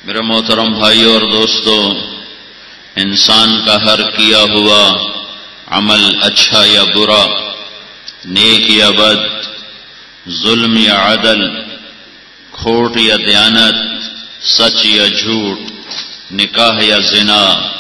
میرے محترم بھائیوں اور دوستوں، انسان کا ہر کیا ہوا عمل اچھا یا برا، نیک یا بد، ظلم یا عدل، کھوٹ یا دیانت، سچ یا جھوٹ، نکاح یا زنا،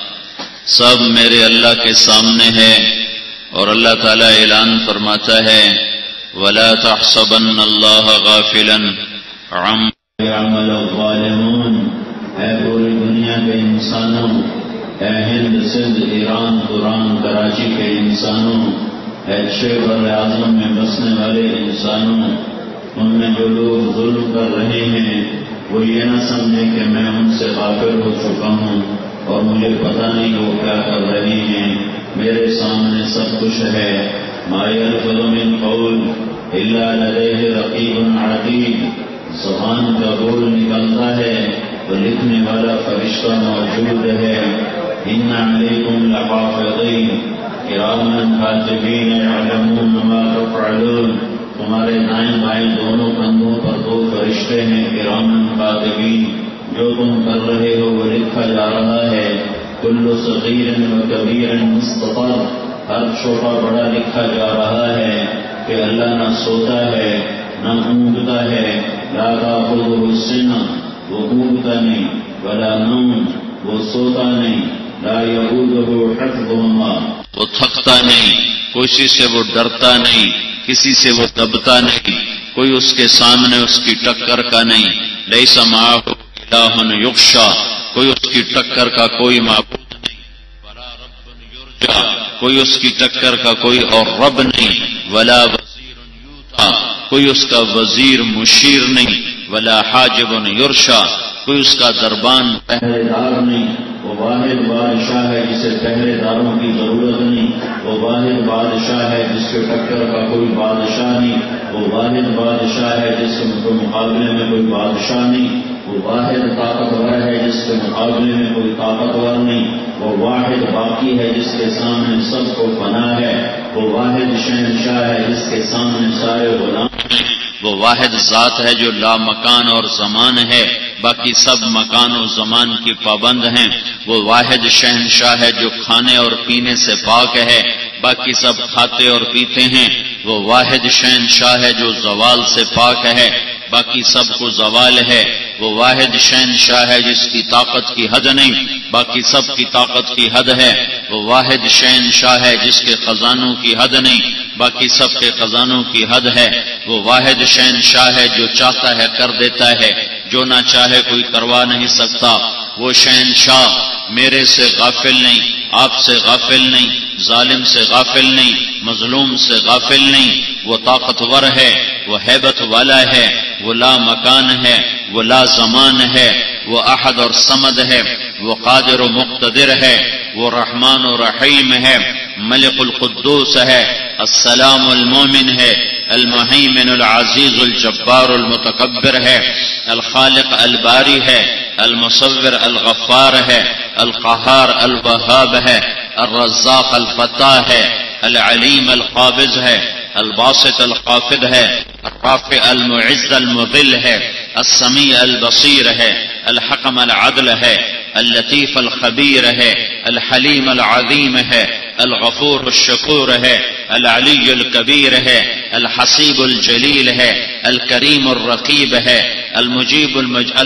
سب میرے اللہ کے سامنے ہے۔ اور اللہ تعالیٰ اعلان فرماتا ہے وَلَا تَحْسَبَنَّ اللَّهَ غَافِلًا عَمَّا يَعْمَلُ الظَّالِمُونَ۔ اے پوری دنیا کے انسانوں، اے ہند، سندھ، ایران، توران، کراچی کے انسانوں، اے بر اعظم میں بسنے والے انسانوں، ان میں جو لوگ ظلم کر رہے ہیں وہ یہ نہ سمجھیں کہ میں ان سے غافل ہو چکا ہوں اور مجھے پتہ نہیں وہ کیا کر رہے ہیں۔ میرے سامنے سب کچھ ہے۔ مَا يَلْفِظُ مِنْ قَوْلٍ إِلَّا لَدَيْهِ رَقِيبٌ عَتِيدٌ۔ زبان کا بول نکلتا ہے تو لکھنے والا فرشتہ موجود ہے۔ إِنَّ عَلَيْكُمْ لَحَافِظِينَ كِرَامًا كَاتِبِينَ يَعْلَمُونَ مَا تَفْعَلُونَ۔ تمہارے دائیں بائیں دونوں کندھوں پر دو فرشتے ہیں، کرامن کاتبین، جو تم کر رہے ہو وہ لکھا جا رہا ہے۔ کل صغیر و کبیر مستطر، ہر چھوٹا بڑا لکھا جا رہا ہے کہ اللہ نہ سوتا ہے نہ اونگتا ہے۔ لا تأخذہ سنہ، وہ اونگتا نہیں، ولا نوم، وہ سوتا نہیں۔ لا یعودہ حفظہما، وہ تھکتا نہیں، کسی سے وہ ڈرتا نہیں، کسی سے وہ دبتا نہیں، کوئی اس کے سامنے اس کی ٹکر کا نہیں۔ لیس معہ الہ یخشی، کوئی اس کی ٹکر کا کوئی معبود نہیں۔ ولا رب یرجا، کوئی اس کی ٹکر کا کوئی اور رب نہیں۔ ولا وزیر یوتا، کوئی اس کا وزیر مشیر نہیں۔ ولا حاجب یرشا، کوئی اس کا دربان پہرے دار نہیں۔ وہ واحد بادشاہ ہے جسے پہرے داروں کی ضرورت نہیں۔ وہ واحد بادشاہ ہے جس کے ٹکر کا کوئی بادشاہ نہیں۔ وہ واحد بادشاہ ہے جس کے مقابلے میں کوئی بادشاہ نہیں۔ وہ واحد طاقتور ہے جس کے مقابلے میں کوئی طاقتور نہیں۔ وہ واحد باقی ہے جس کے سامنے سب کو فنا ہے۔ وہ واحد شہنشاہ ہے جس کے سامنے سارے غلام ہیں۔ وہ واحد ذات ہے جو لا مکان اور زمان ہے، باقی سب مکان و زمان کی پابند ہیں۔ وہ واحد شہنشاہ ہے جو کھانے اور پینے سے پاک ہے، باقی سب کھاتے اور پیتے ہیں۔ وہ واحد شہنشاہ ہے جو زوال سے پاک ہے، باقی سب کو زوال ہے۔ وہ واحد شہنشاہ ہے جس کی طاقت کی حد نہیں، باقی سب کی طاقت کی حد ہے۔ وہ واحد شہنشاہ ہے جس کے خزانوں کی حد نہیں، باقی سب کے خزانوں کی حد ہے۔ وہ واحد شہنشاہ ہے جو چاہتا ہے کر دیتا ہے، جو نہ چاہے کوئی کروا نہیں سکتا۔ وہ شہنشاہ میرے سے غافل نہیں، آپ سے غافل نہیں، ظالم سے غافل نہیں، مظلوم سے غافل نہیں۔ وہ طاقتور ہے، وہ ہیبت والا ہے، وہ لا مکان ہے، وہ لا زمان ہے، وہ احد اور صمد ہے، وہ قادر و مقتدر ہے، وہ رحمان و رحیم ہے، ملک القدوس ہے، السلام المومن ہے، المہیمن العزیز الجبار المتکبر ہے، الخالق الباری ہے، المصور الغفار ہے، القہار الوہاب ہے، الرزاق الفتاح ہے، العلیم القابض ہے، الباسط الخافض ہے، الرافع المعز المذل ہے، السمیع البصیر ہے، الحکم العدل ہے، اللطیف الخبیر ہے، الحلیم العظیم ہے، الغفور الشکور ہے، العلی الکبیر ہے، الحسیب الجلیل ہے، الکریم الرقیب ہے، المجیب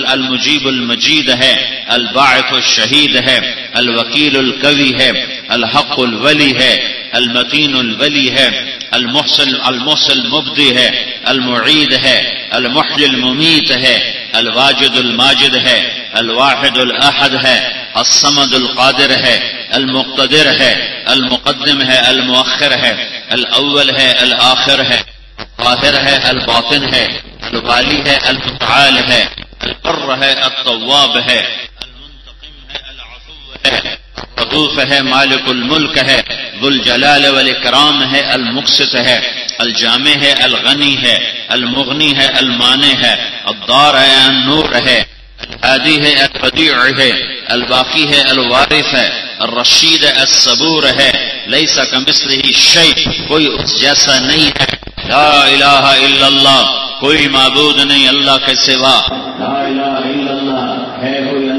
المجید ہے، الباعث الشہید ہے، الوکیل القوی ہے، الحق الولی ہے، المتین الولی ہے، المحسن المبدی ہے، المعید ہے، المحیی الممیت ہے، الواجد الماجد ہے، الواحد الاحد ہے، الصمد القادر ہے، المقتدر ہے، المقدم ہے، المؤخر ہے، الاول ہے، الآخر ہے، الظاہر ہے، الباطن ہے، الوالی ہے، المتعال ہے، البر ہے، التواب ہے، المنتقم ہے، العفو ہے، الرؤوف ہے، مالک الملک ہے، ذو الجلال والاکرام ہے، المقسط ہے، الجامع ہے، الغنی ہے، المغنی ہے، المانع ہے، الدار ہے، النور ہے، الہادی ہے، البدیع ہے، الباقی ہے، الوارث ہے، الرشید ہے، الصبور ہے، لیس کمثلہ شیء، کوئی اس جیسا نہیں ہے۔ لا الہ الا اللہ، کوئی معبود نہیں اللہ کے سوا۔ لا الہ الا اللہ، ہے کوئی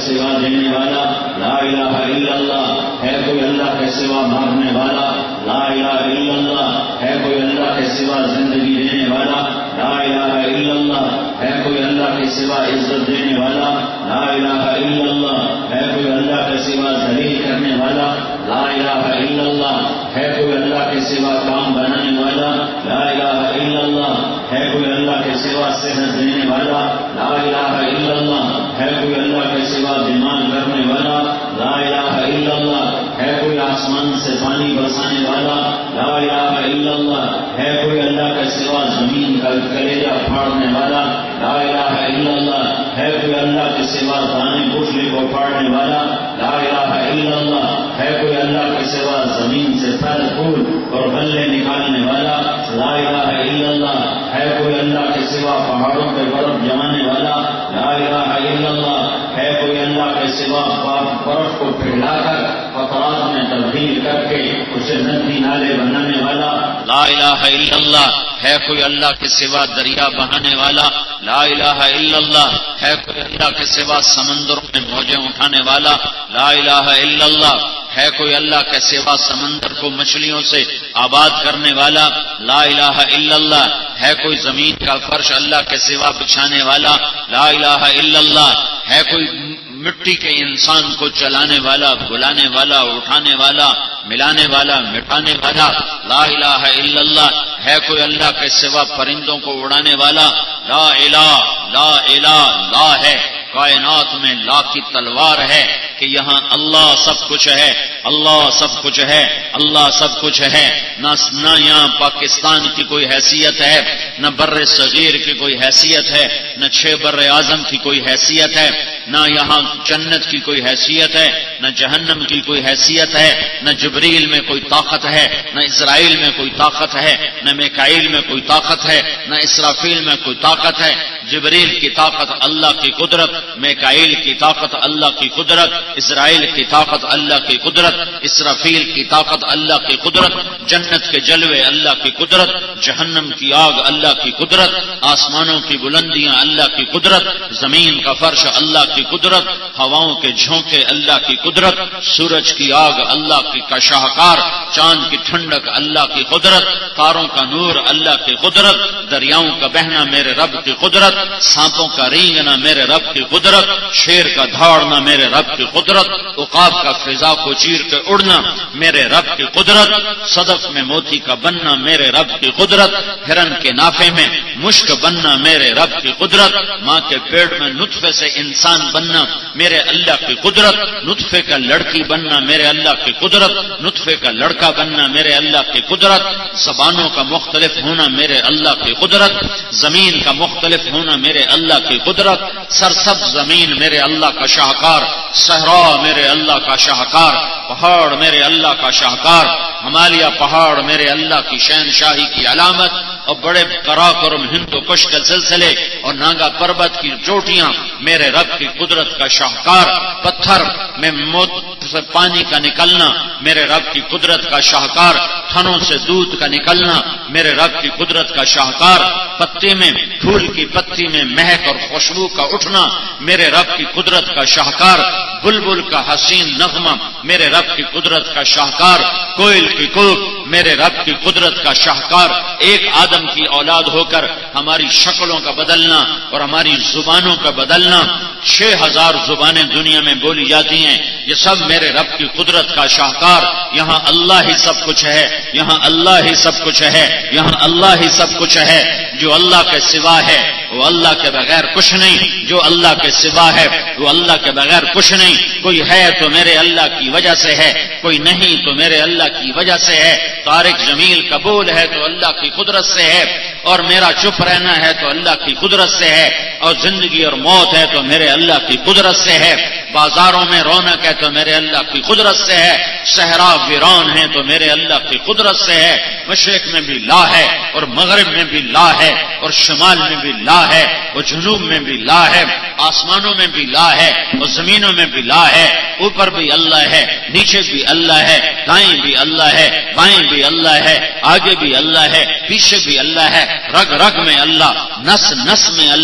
سوا دینے والا لا الہ الا اللہ، ہے کوئی اللہ کے سوا مارنے والا لا الہ الا اللہ، ہے کوئی اللہ کے سوا زندگی دینے والا لا الہ الا اللہ، ہے کوئی اللہ کے سوا عزت دینے والا لا الہ الا اللہ، ہے کوئی اللہ کے سوا ذلیل کرنے والا لا الہ الا اللہ، ہے کوئی اللہ کے سوا کام بنانے والا لا الہ الا اللہ، ہے کوئی اللہ کے سوا صحت دینے والا لا الہ الا اللہ، ہے کوئی اللہ کے سوا دماغ کرنے والا لا الہ الا اللہ، ہے کوئی آسمان سے پانی برسانے والا لا الہ الا اللہ، ہے کوئی اللہ کے سوا زمین کا کلیجہ پھاڑنے والا لا الہ الا اللہ، ہے کوئی اللہ کے سوا دانے پوچھنے کو پھاڑنے والا لا الہ الا اللہ، ہے کوئی اللہ کے سوا زمین سے پھل پھول اور غلے نکالنے والا لا الہ الا اللہ، ہے کوئی اللہ کے سوا پہاڑوں پہ برف جمانے والا لا الہ الا اللہ، ہے کوئی اللہ کے سوا برف کو پگھلا کر قطرات میں تبدیل کر کے اسے ندی نالے بنانے والا لا الہ الا اللہ، ہے کوئی اللہ کے سوا دریا بہانے والا لا الہ الا اللہ، ہے کوئی اللہ کے سوا سمندروں میں موجیں اٹھانے والا لا الہ الا اللہ، ہے کوئی اللہ کے سوا سمندر کو مچھلیوں سے آباد کرنے والا لا الہ الا اللہ، ہے کوئی زمین کا فرش اللہ کے سوا بچھانے والا لا الہ الا اللہ، ہے کوئی مٹی کے انسان کو چلانے والا بلانے والا اٹھانے والا ملانے والا مٹانے والا لا الہ الا اللہ، ہے کوئی اللہ کے سوا پرندوں کو اڑانے والا لا الہ لا الہ لا ہے، کائنات میں لا کی تلوار ہے کہ یہاں اللہ سب کچھ ہے، اللہ سب کچھ ہے، اللہ سب کچھ ہے، نہ یہاں پاکستان کی کوئی حیثیت ہے، نہ بر صغیر کی کوئی حیثیت ہے، نہ 6 بر اعظم کی کوئی حیثیت ہے، نہ یہاں جنت کی کوئی حیثیت ہے، نہ جہنم کی کوئی حیثیت ہے، نہ جبریل میں کوئی طاقت ہے، نہ اسرائیل میں کوئی طاقت ہے، نہ میکائیل میں کوئی طاقت ہے، نہ اسرافیل میں کوئی طاقت ہے۔ جبریل کی طاقت اللہ کی قدرت، میکائیل کی طاقت اللہ کی قدرت، اسرائیل کی طاقت اللہ کی قدرت، اسرافیل کی طاقت اللہ کی قدرت، جنت کے جلوے اللہ کی قدرت، جہنم کی آگ اللہ کی قدرت، آسمانوں کی بلندیاں اللہ کی قدرت، زمین کا فرش اللہ کی قدرت، ہواؤں کے جھونکے اللہ کی قدرت، سورج کی آگ اللہ کا شاہکار، چاند کی ٹھنڈک اللہ کی قدرت، تاروں کا نور اللہ کی قدرت، دریاؤں کا بہنا میرے رب کی قدرت، سانپوں کا رینگنا میرے رب کی قدرت، شیر کا دھاڑنا میرے رب کی قدرت، عقاب کا فضا کو چیر کے اڑنا میرے رب کی قدرت، صدف میں موتی کا بننا میرے رب کی قدرت، ہرن کے نافے میں مشک بننا میرے رب کی قدرت، ماں کے پیٹ میں نطفے سے انسان بننا میرے اللہ کی قدرت، نطفے کا لڑکی بننا میرے اللہ کی قدرت، نطفے کا لڑکا بننا میرے اللہ کی قدرت، زبانوں کا مختلف ہونا میرے اللہ کی قدرت، زمین کا مختلف ہونا میرے اللہ کی قدرت، سرسبز زمین میرے اللہ کا شاہکار، صحرا میرے اللہ کا شاہکار، پہاڑ میرے اللہ کا شاہکار، ہمالیہ پہاڑ میرے اللہ کی شہنشاہی کی علامت، اور بڑے قراقرم ہند و کش کے سلسلے اور ناگا پربت کی چوٹیاں میرے رب کی قدرت کا شاہکار، پتھر میں موت سے پانی کا نکلنا میرے رب کی قدرت کا شاہکار، تھنوں سے دودھ کا نکلنا میرے رب کی قدرت کا شاہکار، پتے میں پھول کی پتی میں مہک اور خوشبو کا اٹھنا میرے رب کی قدرت کا شاہکار، بلبل کا حسین نغمہ میرے رب کی قدرت کا شاہکار، کوئل کی کوک میرے رب کی قدرت کا شاہکار، ایک آدم کی اولاد ہو کر ہماری شکلوں کا بدلنا اور ہماری زبانوں کا بدلنا، 6000 زبانیں دنیا میں بولی جاتی ہیں، یہ سب میرے رب کی قدرت کا شاہکار، یہاں اللہ ہی سب کچھ ہے، یہاں اللہ ہی سب کچھ ہے، یہاں اللہ ہی سب کچھ ہے، جو اللہ کے سوا ہے وہ اللہ کے بغیر کچھ نہیں، جو اللہ کے سوا ہے وہ اللہ کے بغیر کچھ نہیں، کوئی ہے تو میرے اللہ کی وجہ سے ہے، کوئی نہیں تو میرے اللہ کی وجہ سے ہے، طارق جمیل قبول ہے تو اللہ کی قدرت سے ہے، اور میرا چپ رہنا ہے تو اللہ کی قدرت سے ہے، اور زندگی اور موت ہے تو میرے اللہ کی قدرت سے ہے، بازاروں میں رونق ہے تو میرے اللہ کی قدرت سے ہے، صحرا ویران ہے تو میرے اللہ کی قدرت سے ہے، مشرق میں بھی لا ہے اور مغرب میں بھی لا ہے اور شمال میں بھی لا ہے اور جنوب میں بھی لا ہے، آسمانوں میں بھی لا ہے اور زمینوں میں بھی لا ہے، اوپر بھی اللہ ہے، نیچے بھی اللہ ہے، دائیں بھی اللہ ہے، بائیں بھی اللہ ہے، آگے بھی اللہ ہے، پیچھے بھی اللہ ہے، رگ رگ میں اللہ، نس نس میں اللہ،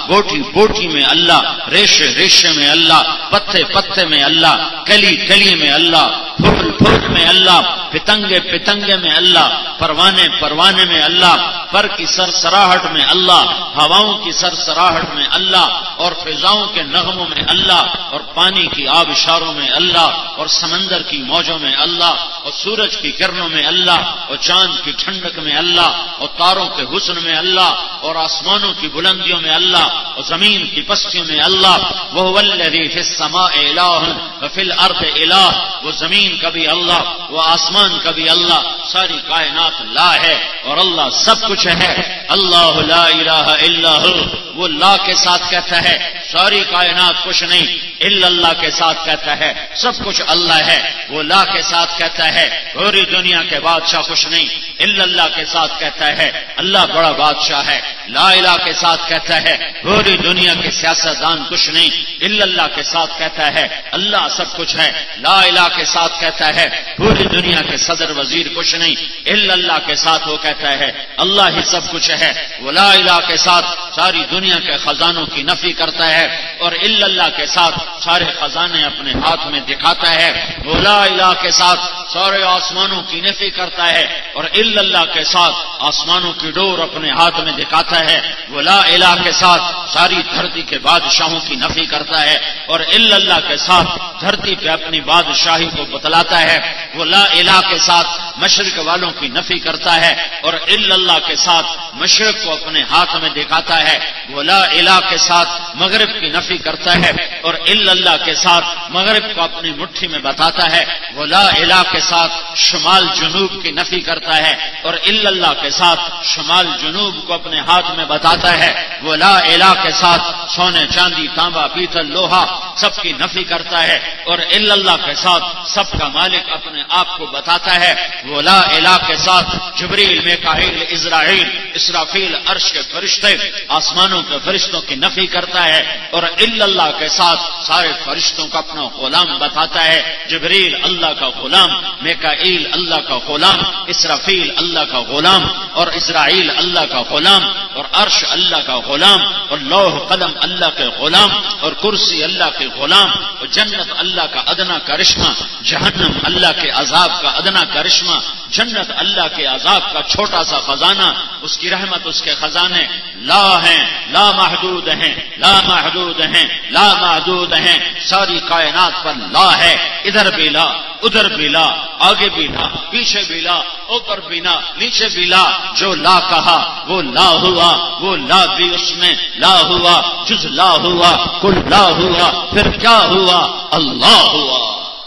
بوٹی بوٹی میں اللہ، ریشے ریشے میں اللہ، پتے پتے میں اللہ، کلی کلی میں اللہ، پھول پھول میں اللہ، پتنگے پتنگے میں اللہ، پروانے پروانے میں اللہ، پر کی سرسراہٹ میں اللہ، ہواؤں کی سرسراہٹ میں اللہ، اور فضاؤں کے نغموں میں اللہ، اور پانی کی آبشاروں میں اللہ، اور سمندر کی موجوں میں اللہ، اور سورج کی کرنوں میں اللہ، اور چاند کی ٹھنڈک میں اللہ، اور تاروں کے حسن میں اللہ، اور آسمانوں کی بلندیوں میں اللہ، اور زمین کی پستیوں میں اللہ۔ وَهُوَ الَّذِي فِي السَّمَاءِ إِلَٰهٌ وَفِي الْأَرْضِ إِلَٰهٌ، وہ زمین کا بھی اللہ، وہ آسمان کا بھی اللہ، ساری کائنات لا ہے اور اللہ سب کچھ ہے۔ اللہ لا الہ الا ہو، وہ لا کے ساتھ کہتا ہے ساری کائنات کچھ نہیں، الا اللہ کے ساتھ کہتا ہے سب کچھ اللہ ہے۔ وہ لا کے ساتھ کہتا ہے پوری دنیا کے بادشاہ کچھ نہیں، الا اللہ کے ساتھ کہتا ہے اللہ بڑا بادشاہ ہے۔ لا الہ کے ساتھ کہتا ہے پوری دنیا کے سیاستدان کچھ نہیں، الا اللہ کے ساتھ کہتا ہے اللہ سب کچھ ہے۔ لا الہ کے ساتھ کہتا ہے پوری دنیا کے صدر وزیر کچھ نہیں، الا اللہ کے ساتھ وہ کہتا ہے اللہ ہی سب کچھ ہے۔ وہ لا الہ کے ساتھ ساری دنیا کے خزانوں کی نفی کرتا ہے، اور الا اللہ کے ساتھ سارے خزانے اپنے ہاتھ میں دکھاتا ہے۔ وہ لا الہ کے ساتھ سارے آسمانوں کی نفی کرتا ہے، اور الا اللہ کے ساتھ آسمانوں کی ڈور اپنے ہاتھ میں دکھاتا ہے۔ وہ لا الہ کے ساتھ ساری دھرتی کے بادشاہوں کی نفی کرتا ہے، اور الا اللہ کے ساتھ دھرتی پہ اپنی بادشاہی کو بتلاتا ہے۔ وہ لا الہ کے ساتھ مشرق والوں کی نفی کرتا ہے، اور الا اللہ کے ساتھ مشرق کو اپنے ہاتھ میں دکھاتا ہے۔ وہ لا الہ کے ساتھ مغرب کی نفی کرتا ہے، اور الا اللہ کے ساتھ مغرب کو اپنی مٹھی میں بتاتا ہے۔ وہ لا الہ کے ساتھ شمال جنوب کی نفی کرتا ہے، اور الا اللہ کے ساتھ شمال جنوب کو اپنے ہاتھ میں بتاتا ہے۔ وہ لا الہ کے ساتھ سونے چاندی تانبا پیتل لوہا سب کی نفی کرتا ہے، اور الا اللہ کے ساتھ سب کا مالک اپنے آپ کو بتاتا ہے۔ وہ لا الہ کے ساتھ جبریل، میکائیل، عزرائیل، اسرافیل، عرش کے فرشتے، آسمانوں کے فرشتوں کی نفی کرتا ہے، اور الا اللہ کے ساتھ سارے فرشتوں کا اپنا غلام بتاتا ہے۔ جبریل اللہ کا غلام، میکائیل اللہ کا غلام، اسرافیل اللہ کا غلام، اور عزرائیل اللہ کا غلام، اور عرش اللہ کا غلام، اور لوح قلم اللہ کے غلام، اور کرسی اللہ کے غلام، اور جنت اللہ کا ادنا کرشمہ، جہنم اللہ کے عذاب کا ادنا کرشمہ، جنت اللہ کے عذاب کا چھوٹا سا خزانہ، اس کی رحمت اس کے خزانے لا ہیں، لا محدود ہیں، لا محدود ہیں، لا محدود ہیں، ساری کائنات پر لا ہے، ادھر بھی لا، ادھر بھی لا، آگے بھی لا، پیچھے بھی لا، اوپر بھی لا، نیچے بھی لا۔ جو لا کہا وہ لا ہوا، وہ لا بھی اس میں لا ہوا، جز لا ہوا، کل لا ہوا، پھر کیا ہوا؟ اللہ ہوا۔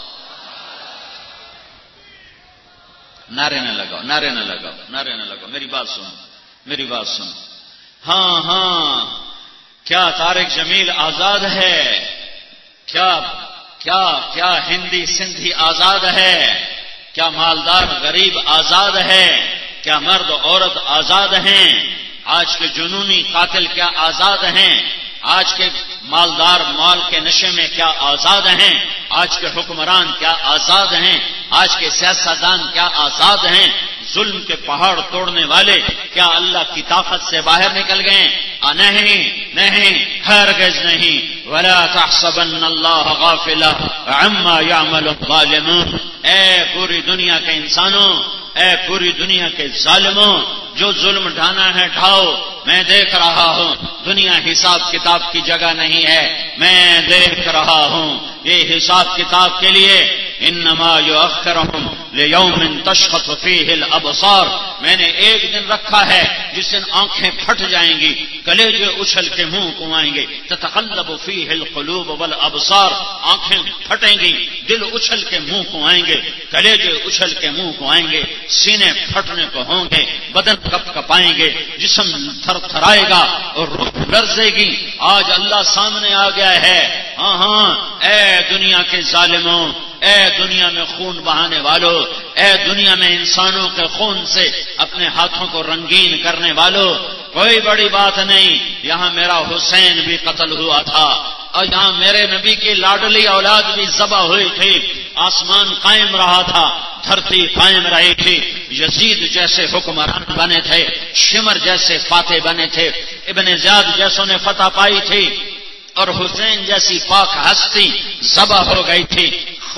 نعرے نہ لگاؤ، نعرے نہ لگاؤ، نعرے نہ لگاؤ، میری بات سنو، میری بات سنو۔ ہاں ہاں، کیا طارق جمیل آزاد ہے؟ کیا کیا کیا ہندی سندھی آزاد ہے؟ کیا مالدار غریب آزاد ہے؟ کیا مرد عورت آزاد ہیں؟ آج کے جنونی قاتل کیا آزاد ہیں؟ آج کے مالدار مال کے نشے میں کیا آزاد ہیں؟ آج کے حکمران کیا آزاد ہیں؟ آج کے سیاستدان کیا آزاد ہیں؟ ظلم کے پہاڑ توڑنے والے کیا اللہ کی طاقت سے باہر نکل گئے؟ نہیں نہیں، ہرگز نہیں۔ ولا تحسبن اللہ غافلا عما يعمل الظالمون۔ اے پوری دنیا کے انسانوں، اے پوری دنیا کے ظالموں، جو ظلم ڈھانا ہے ڈھاؤ، میں دیکھ رہا ہوں۔ دنیا حساب کتاب کی جگہ نہیں ہے، میں دیکھ رہا ہوں۔ یہ حساب کتاب کے لیے انما یؤخرهم لیوم تشخص فیہ الابصار، میں نے ایک دن رکھا ہے جس دن آنکھیں پھٹ جائیں گی، کلیجے اچھل کے منہ کو آئیں گے، تتقلب فیہ القلوب والابصار، آنکھیں پھٹیں گی، دل اچھل کے منہ کو آئیں گے، کلیجے اچھل کے منہ کو آئیں گے، سینے پھٹنے کو ہوں گے، بدن کپ کپائیں گے، جسم تھر تھرائے گا اور روح لرزے گی۔ آج اللہ سامنے آ گیا ہے۔ ہاں ہاں، اے دنیا کے ظالموں، اے دنیا میں خون بہانے والوں، اے دنیا میں انسانوں کے خون سے اپنے ہاتھوں کو رنگین کرنے والوں، کوئی بڑی بات نہیں، یہاں میرا حسین بھی قتل ہوا تھا، اور یہاں میرے نبی کی لاڈلی اولاد بھی ذبح ہوئی تھی، آسمان قائم رہا تھا، دھرتی قائم رہی تھی، یزید جیسے حکمران بنے تھے، شمر جیسے فاتح بنے تھے، ابن زیاد جیسوں نے فتح پائی تھی، اور حسین جیسی پاک ہستی ذبح ہو گئی تھی۔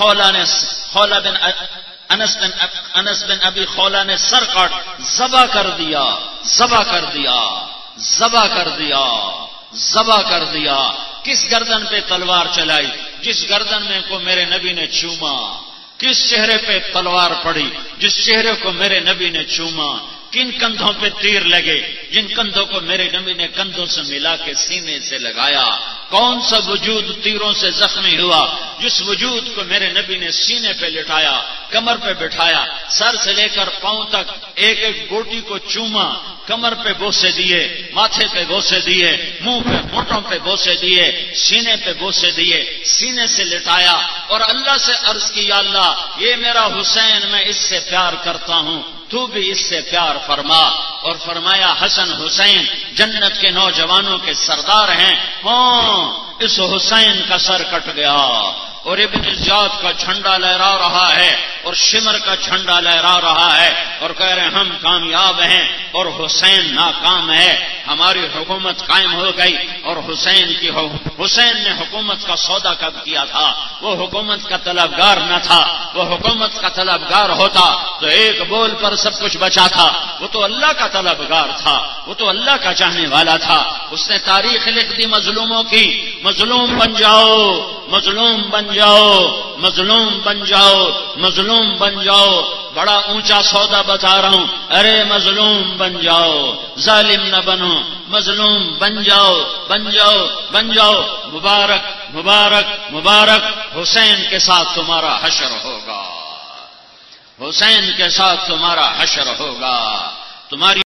انس بن ابی خولہ نے سر کاٹ ذبح کر دیا، ذبح کر دیا، ذبح کر دیا، ذبح کر دیا۔ کس گردن پہ تلوار چلائی؟ جس گردن میں کو میرے نبی نے چوما۔ کس چہرے پہ تلوار پڑی؟ جس چہرے کو میرے نبی نے چوما۔ کن کندھوں پہ تیر لگے؟ جن کندھوں کو میرے نبی نے کندھوں سے ملا کے سینے سے لگایا۔ کون سا وجود تیروں سے زخمی ہوا؟ جس وجود کو میرے نبی نے سینے پہ لٹایا، کمر پہ بٹھایا، سر سے لے کر پاؤں تک ایک ایک گوٹی کو چوما، کمر پہ بوسے دیے، ماتھے پہ بوسے دیے، منہ پہ ہونٹوں پہ بوسے دیے، سینے پہ بوسے دیے، سینے سے لٹایا اور اللہ سے عرض کی، یا اللہ یہ میرا حسین، میں اس سے پیار کرتا ہوں، تو بھی اس سے پیار فرما۔ اور فرمایا حسن حسین جنت کے نوجوانوں کے سردار ہیں۔ ہاں اس حسین کا سر کٹ گیا اور ابن زیاد کا جھنڈا لہرا رہا ہے اور شمر کا جھنڈا لہرا رہا ہے اور کہہ رہے ہیں ہم کامیاب ہیں اور حسین ناکام ہے۔ ہماری حکومت قائم ہو گئی اور حسین نے حکومت کا سودا کب کیا تھا؟ وہ حکومت کا طلبگار نہ تھا، وہ حکومت کا طلبگار ہوتا تو ایک بول پر سب کچھ بچا تھا۔ وہ تو اللہ کا طلبگار تھا، وہ تو اللہ کا چاہنے والا تھا۔ اس نے تاریخ لکھ دی مظلوموں کی، مظلوم بن جاؤ، مظلوم بن جاؤ، مظلوم بن جاؤ، مظلوم بن جاؤ۔ بڑا اونچا سودا بتا رہا ہوں، ارے مظلوم بن جاؤ، ظالم نہ بنو، مظلوم بن جاؤ، بن جاؤ، بن جاؤ۔ مبارک مبارک مبارک، حسین کے ساتھ تمہارا حشر ہوگا، حسین کے ساتھ تمہارا حشر ہوگا۔ تمہاری